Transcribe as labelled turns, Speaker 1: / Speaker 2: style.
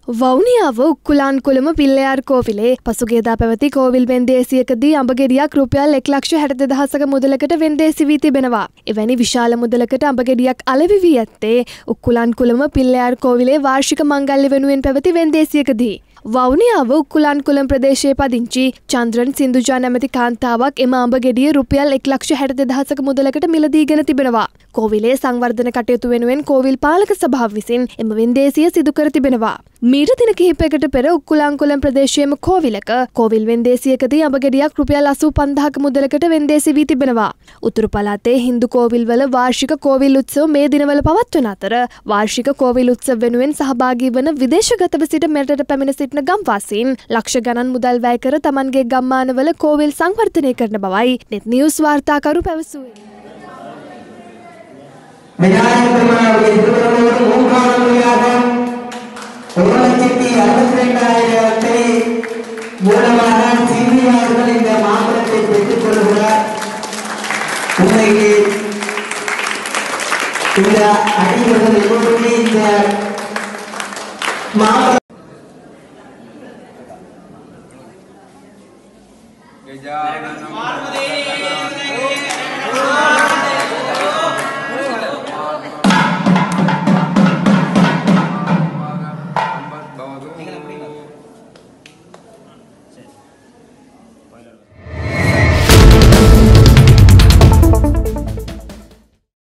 Speaker 1: වවුනියාව උක්කුලාන්කුලම පිල්ලයාර් කෝවිලේ පසුගියදා පැවති කෝවිල් වෙන්දේසියකදී අඹගෙඩියක් රුපියල් 1,62,000ක මුදලකට වෙන්දේසි වී තිබෙනවා. එවැනි විශාල මුදලකට අඹගෙඩියක් අලෙවි වී ඇත්තේ උක්කුලාන්කුලම පිල්ලයාර් කෝවිලේ වාර්ෂික මංගල්‍ය වෙනුවෙන් පැවති වෙන්දේසියකදී. වවුනියාව උක්කුලාන්කුලම් ප්‍රදේශයේ පදිංචි චන්ද්‍රන් සින්දුජා නැමැති කාන්තාවක් එම අඹගෙඩිය රුපියල් 1,62,000ක මුදලකට මිලදීගෙන තිබෙනවා. කෝවිලේ සංවර්ධන කටයුතු වෙනුවෙන් කෝවිල් පාලක සභාව විසින් එම වෙන්දේසිය සිදු කර තිබෙනවා. මීට දින කිහිපයකට පෙර උක්කුලාන්කුලම් ප්‍රදේශයේම කෝවිලක කෝවිල් වෙන්දේසියකදී අඹගෙඩියක් රුපියල් 85,000ක මුදලකට වෙන්දේසි වී තිබෙනවා. උතුරු පළාතේ හින්දු කෝවිල්වල වාර්ෂික කෝවිල් උත්සව මේ දිනවල පවත්වන අතර වාර්ෂික කෝවිල් උත්සව වෙනුවෙන් සහභාගී වන විදේශගතව සිට මෙරටට පැමිණ සිටින ගම්වාසීන් ලක්ෂ ගණන් මුදල් වැය කර තමන්ගේ ගම්මානවල කෝවිල් සංවර්ධනය කරන බවයි නෙත් නිවුස් වාර්තාකරු පැවසුවේ.
Speaker 2: गजानन